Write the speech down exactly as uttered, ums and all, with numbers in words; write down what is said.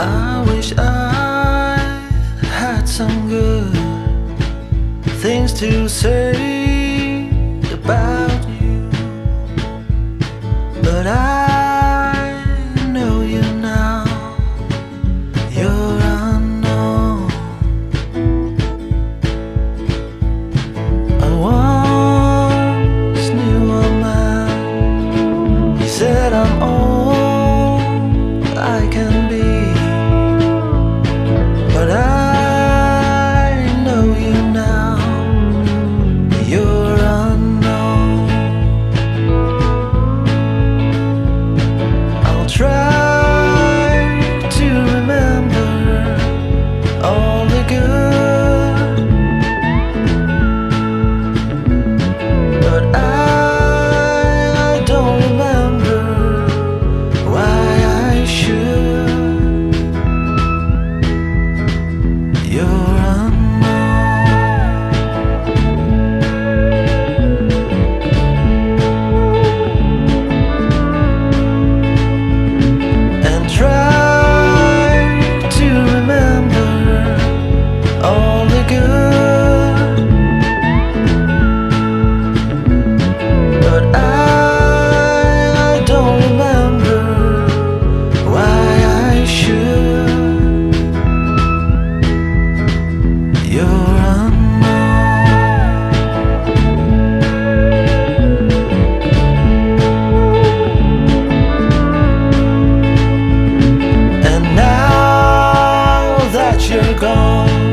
I wish I had some good things to say about you, but I know you now. You're unknown. I once knew a man. He said I'm all I can be, but I know you now. You're unknown. I'll try to remember all the good, but I don't remember why I should. You're and try to remember all the good, but I don't remember why I should. You're and now that you're gone,